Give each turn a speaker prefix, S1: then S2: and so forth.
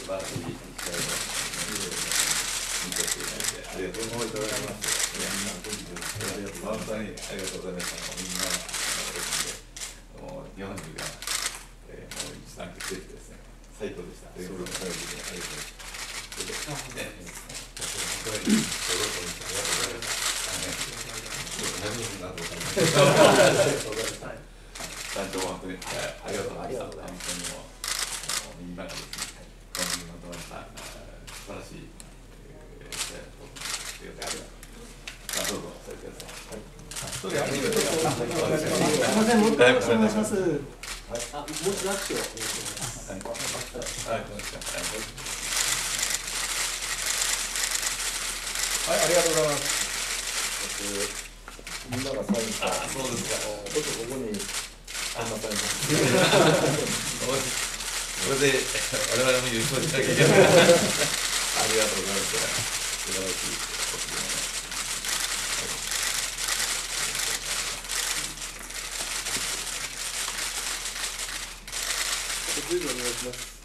S1: 晴らしい試合を見させていただいてありがとうございます。本当にありがとうございました。みんなもう日本中がもう一段決定してですね、最高でした。ということで、ありがとうございます。団長も本当にありがとうございました。本当にもうみんながですね、今後まとまった素晴らしい試合だと思います。どうぞされてください。
S2: すみません、もう一回お願いします。もう一度握手をお願いします。
S3: はい、ありがとうございます。みんながサインした。
S1: そうですか。
S3: ちょっとここにサインします。
S1: これで我々も優勝しなきゃいけない。ありがとうございます。素晴らしい。
S2: 随分お願いします。